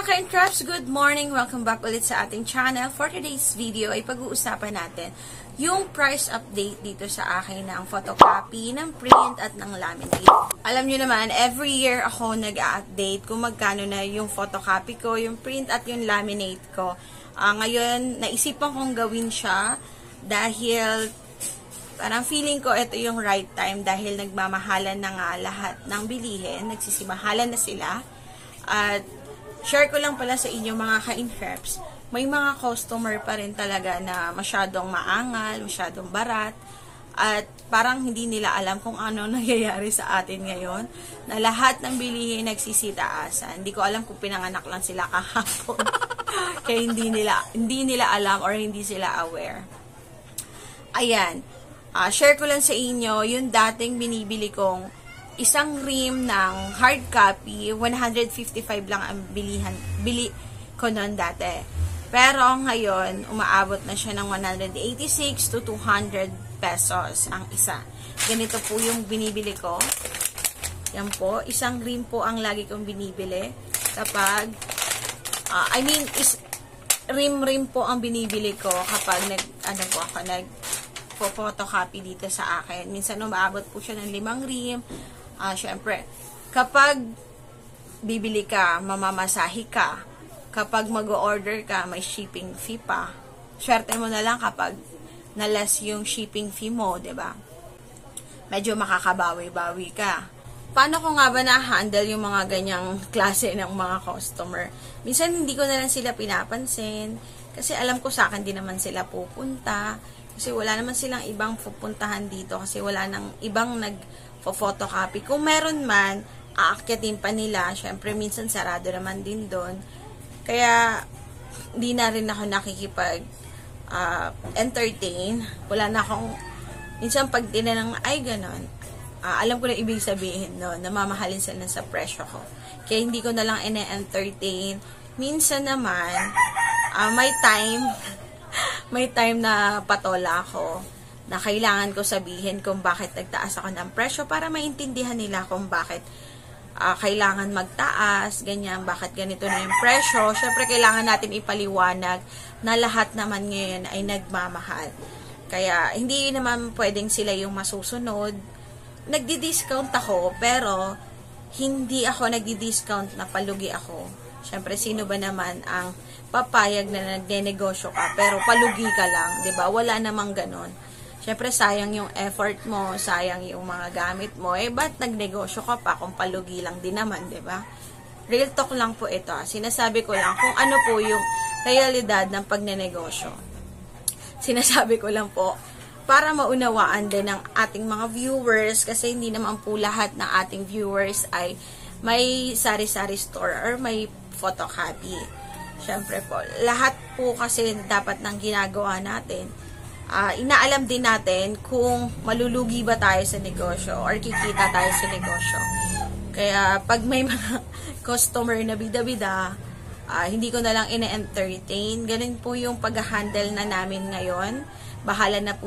ka-Crafts, good morning! Welcome back ulit sa ating channel. For today's video ay pag-uusapan natin yung price update dito sa akin ng photocopy, ng print at ng laminate. Alam nyo naman, every year ako nag-update kung magkano na yung photocopy ko, yung print at yung laminate ko. Ngayon, naisipan kong gawin siya dahil parang feeling ko ito yung right time dahil nagmamahalan na nga lahat ng bilihin, nagsisimahalan na sila. At share ko lang pala sa inyo mga ka-Crafts, may mga customer pa rin talaga na masyadong maangal, masyadong barat, at parang hindi nila alam kung ano nangyayari sa atin ngayon, na lahat ng bilihin nagsisitaasan. Hindi ko alam kung pinanganak lang sila kahapon. Kaya hindi nila alam or hindi sila aware. Ayan, share ko lang sa inyo yung dating binibili kong isang rim ng hard copy, 155 lang ang bili ko noon dati. Pero ngayon, umaabot na siya ng 186 to 200 pesos ang isa. Ganito po yung binibili ko. Yan po, isang rim po ang lagi kong binibili. Kapag, rim po ang binibili ko kapag nag-photocopy dito sa akin. Minsan umaabot po siya ng 5 rim. Syempre, kapag bibili ka, mamamasahi ka, kapag mag-order ka, may shipping fee pa. Swerte mo na lang kapag nalas yung shipping fee mo, 'di ba? Medyo makakabawi-bawi ka. Paano ko nga ba na-handle yung mga ganyang klase ng mga customer? Minsan hindi ko na lang sila pinapansin kasi alam ko sa akin din naman sila pupunta. Kasi wala naman silang ibang pupuntahan dito kasi wala nang ibang nag-photocopy. Kung meron man, aakyatin pa nila. Syempre, minsan sarado naman din doon. Kaya, hindi na rin ako nakikipag-entertain. Wala na akong, minsan pag tinanong, ay ganon, alam ko na ibig sabihin, no, namamahalin sila sa presyo ko. Kaya hindi ko na lang ine-entertain. Minsan naman, may time na patola ako na kailangan ko sabihin kung bakit nagtaas ako ng presyo para maintindihan nila kung bakit kailangan magtaas, ganyan, bakit ganito na yung presyo. Syempre, kailangan natin ipaliwanag na lahat naman ngayon ay nagmamahal. Kaya, hindi naman pwedeng sila yung masusunod. Nagdi-discount ako, pero hindi ako nagdi-discount na palugi ako. Syempre, sino ba naman ang papayag na nagnenegosyo ka, pero palugi ka lang, 'di ba? Wala namang ganon. Syempre, sayang yung effort mo, sayang yung mga gamit mo. Ba't nagnegosyo ka pa kung palugi lang din naman, 'di ba? Real talk lang po ito. Sinasabi ko lang kung ano po yung realidad ng pagnenegosyo. Sinasabi ko lang po para maunawaan din ng ating mga viewers kasi hindi naman po lahat ng ating viewers ay may sari-sari store or may photocopy. Syempre po, lahat po kasi dapat ng ginagawa natin, inaalam din natin kung malulugi ba tayo sa negosyo or kikita tayo sa negosyo. Kaya pag may mga customer na bida-bida, hindi ko na lang ine-entertain. Ganun po yung pag-handle na namin ngayon. Bahala na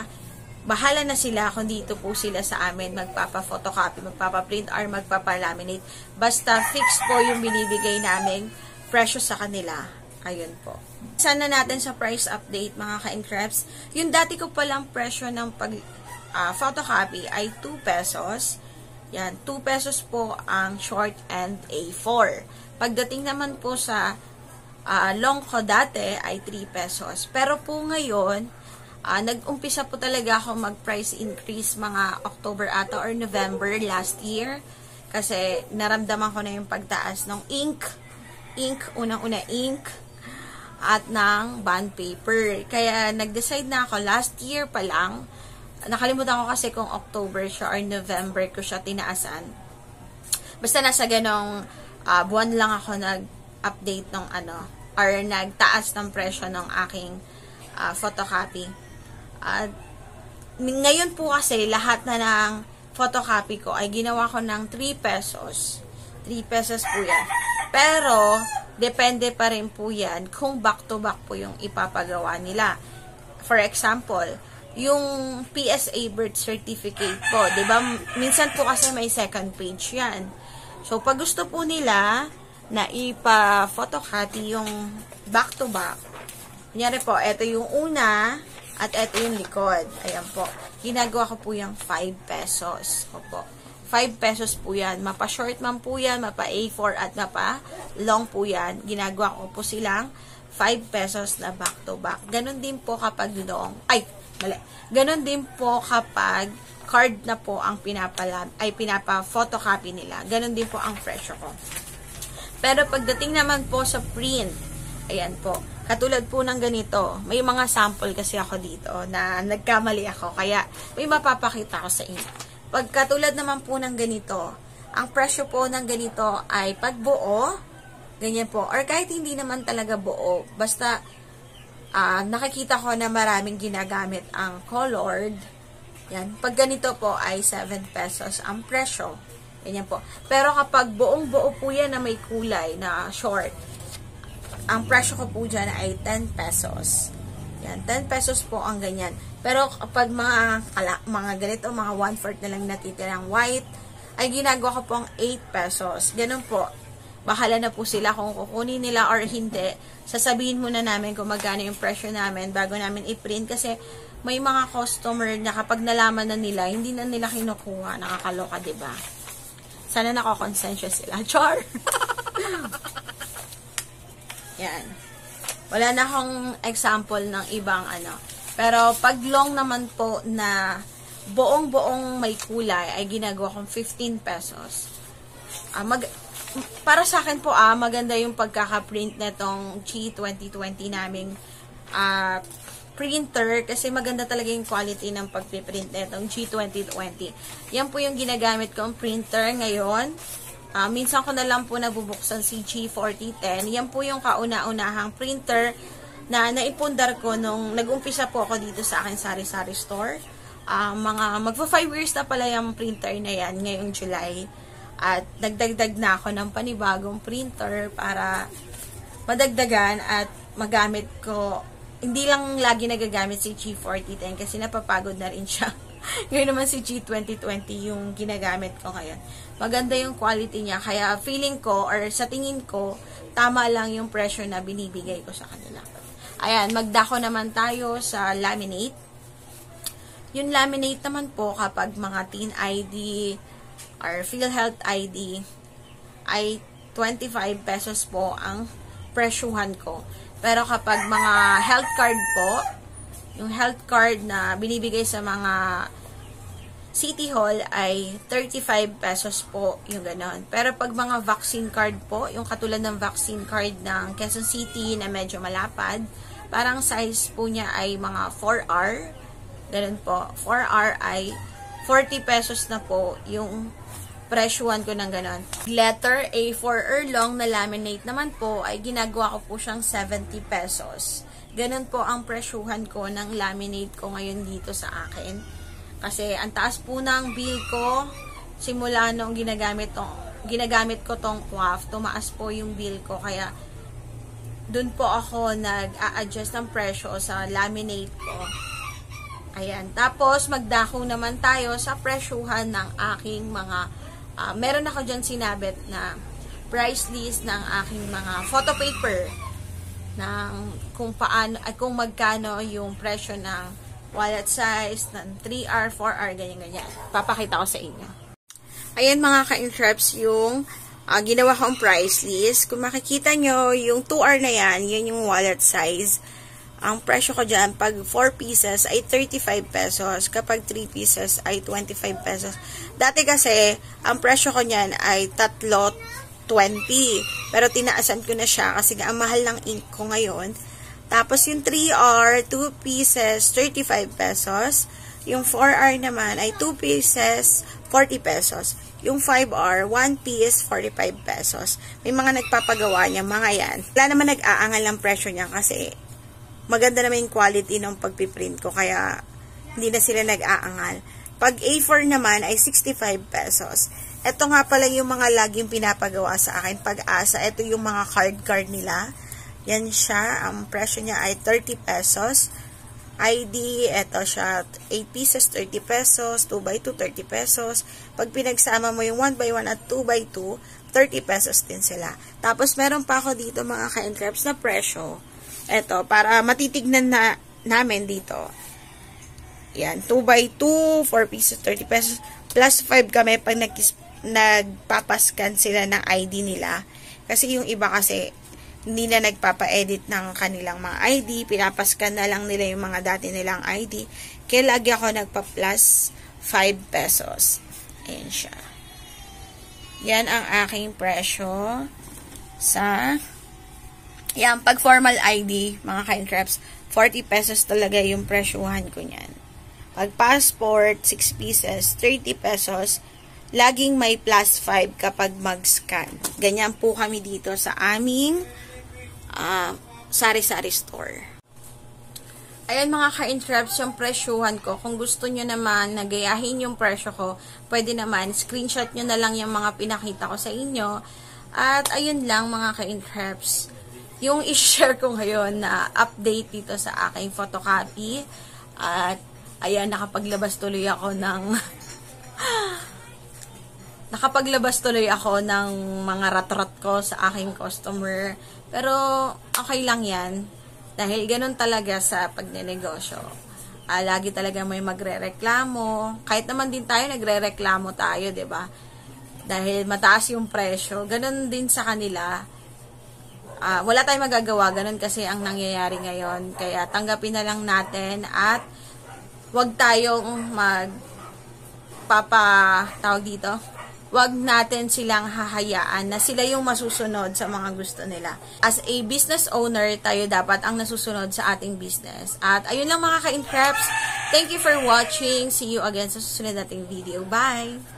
sila kung dito po sila sa amin magpapa-photocopy, magpapa-print or magpapa-laminate. Basta fix po yung binibigay namin presyo sa kanila. Ayun po. Sana natin sa price update mga ka-Crafts. Yung dati ko palang presyo ng photocopy ay 2 pesos. Yan, 2 pesos po ang short and A4. Pagdating naman po sa long ko dati ay 3 pesos. Pero po ngayon, nag-umpisa po talaga ako mag-price increase mga October ata or November last year. Kasi naramdaman ko na yung pagtaas ng ink, unang-una ink, at ng bond paper. Kaya nag-decide na ako last year pa lang. Nakalimutan ko kasi kung October siya or November ko siya tinaasan. Basta nasa ganong buwan lang ako nag-update ng or nagtaas ng presyo ng aking photocopy. At ngayon po kasi lahat na ng photocopy ko ay ginawa ko ng 3 pesos. 3 pesos po yan. Pero, depende pa rin po yan kung back-to-back po yung ipapagawa nila. For example, yung PSA birth certificate po, 'di ba? Minsan po kasi may second page yan. So, pag gusto po nila na ipa-photocopy yung back-to-back. Kunyari po, ito yung una at ito yung likod. Ayan po. Ginagawa ko po yung 5 pesos. Opo. 5 pesos po yan. Mapa-short man po yan, mapa-A4 at mapa-long po yan. Ginagawa ko po silang 5 pesos na back-to-back. Ganon din po kapag long. Ay, mali. Ganon din po kapag card na po ang pinapa-photocopy nila. Ganon din po ang presyo ko. Pero pagdating naman po sa print, ayan po, katulad po ng ganito, may mga sample kasi ako dito na nagkamali ako, kaya may mapapakita ko sa inyo. Pag katulad naman po ng ganito, ang presyo po ng ganito ay pagbuo, ganyan po, or kahit hindi naman talaga buo, basta nakikita ko na maraming ginagamit ang colored. Yan. Pag ganito po ay 7 pesos ang presyo. Ganyan po. Pero kapag buong-buo po yan na may kulay na short, ang presyo ko po dyan ay 10 pesos. Yan. 10 pesos po ang ganyan. Pero kapag mga ganito, mga 1/4 na lang natitirang white, ay ginagawa ko po ang 8 pesos. Ganun po. Bahala na po sila kung kukunin nila or hindi. Sasabihin muna namin kung magkano yung presyo namin bago namin i-print kasi may mga customer na kapag nalaman na nila, hindi na nila kinukuha. Nakakaloka, diba? Sana nakakonsensya sila. Char! Yan. Wala na akong example ng ibang ano. Pero pag long naman po na buong-buong may kulay, ay ginagawa kong 15 pesos. Para sa akin po, maganda yung pagkaka-print netong G2020 naming printer kasi maganda talaga yung quality ng pagpiprint netong G2020. Yan po yung ginagamit kong printer ngayon. Minsan ko na lang po nabubuksan si G4010. Yan po yung kauna-unahang printer na naipundar ko nung nag-umpisa po ako dito sa akin sari-sari store. Magpa 5 years na pala yung printer na yan ngayong July. At nagdagdag na ako ng panibagong printer para madagdagan at magamit ko. Hindi lang lagi nagagamit si G4010 kasi napapagod na rin siya. Ngayon naman si G2020 yung ginagamit ko ngayon. Maganda yung quality niya. Kaya feeling ko or sa tingin ko, tama lang yung presyo na binibigay ko sa kanila. Ayan, magdako naman tayo sa laminate. Yung laminate naman po kapag mga teen ID or PhilHealth ID ay 25 pesos po ang presyuhan ko. Pero kapag mga health card po, yung health card na binibigay sa mga City Hall ay 35 pesos po yung ganon. Pero pag mga vaccine card po, yung katulad ng vaccine card ng Quezon City na medyo malapad, parang size po niya ay mga 4R. Ganon po. 4R ay 40 pesos na po yung presyuhan ko ng ganon. Letter A4 or long na laminate naman po ay ginagawa ko po siyang 70 pesos. Ganon po ang presyuhan ko ng laminate ko ngayon dito sa akin. Kasi ang taas po ng bill ko simula nung ginagamit ko tong QAF, tumaas po yung bill ko. Kaya dun po ako nag-a-adjust ng presyo sa laminate ko. Ayan. Tapos magdako naman tayo sa presyuhan ng aking mga meron ako dyan sinabit na price list ng aking mga photo paper ng kung magkano yung presyo ng wallet size, ng 3R, 4R, ganyan-ganyan. Papakita ko sa inyo. Ayan mga ka-interrupts yung ginawa kong price list. Kung makikita nyo, yung 2R na yan yung wallet size. Ang presyo ko dyan, pag 4 pieces ay 35 pesos. Kapag 3 pieces ay 25 pesos. Dati kasi, ang presyo ko nyan ay 3.20. Pero tinaasan ko na siya kasi ang mahal ng ink ko ngayon. Tapos yung 3R, 2 pieces, 35 pesos. Yung 4R naman ay 2 pieces, 40 pesos. Yung 5R, 1 piece, 45 pesos. May mga nagpapagawa niya, mga yan. Wala naman nag-aangal ang presyo niya kasi maganda naman yung quality ng pagpiprint ko, kaya hindi na sila nag-aangal. Pag A4 naman ay 65 pesos. Ito nga pala yung mga laging pinapagawa sa akin. Pag-asa, ito yung mga card nila. Yan siya. Ang presyo niya ay 30 pesos. ID, ito siya, 8 pieces, 30 pesos. 2x2, 30 pesos. Pag pinagsama mo yung 1x1 at 2x2, 30 pesos din sila. Tapos, meron pa ako dito mga ka-in-crepes na presyo. Ito, para matitignan na namin dito. Yan, 2x2, 4 pieces, 30 pesos. Plus 5 kami pag nagpapascan sila ng ID nila. Kasi yung iba kasi, hindi na nagpapa-edit ng kanilang mga ID. Pinapascan na lang nila yung mga dati nilang ID. Kaya lagi ako nagpa-plus 5 pesos. Ayan siya. Yan ang aking presyo sa yan, pag formal ID, mga ka-in-crepes, 40 pesos talaga yung presyuhan ko niyan. Pag passport, 6 pieces, 30 pesos. Laging may plus 5 kapag mag-scan. Ganyan po kami dito sa aming sari-sari store. Ayan mga ka-in-crepes, yung presyuhan ko. Kung gusto nyo naman nagayahin yung presyo ko, pwede naman, screenshot nyo na lang yung mga pinakita ko sa inyo. At ayun lang mga ka-in-crepes, yung i-share ko ngayon na update dito sa aking photocopy. At ayan, nakapaglabas tuloy ako ng mga rat-rat ko sa aking customer. Pero okay lang yan. Dahil ganun talaga sa pagnenegosyo. Lagi talaga may magrereklamo. Kahit naman din tayo, nagrereklamo tayo, 'di ba? Dahil mataas yung presyo. Ganun din sa kanila. Wala tayong magagawa. Ganun kasi ang nangyayari ngayon. Kaya tanggapin na lang natin at wag tayong tawag dito. Wag natin silang hahayaan na sila yung masusunod sa mga gusto nila. As a business owner, tayo dapat ang nasusunod sa ating business. At ayun lang mga ka-in-crepes. Thank you for watching. See you again sa susunod nating video. Bye!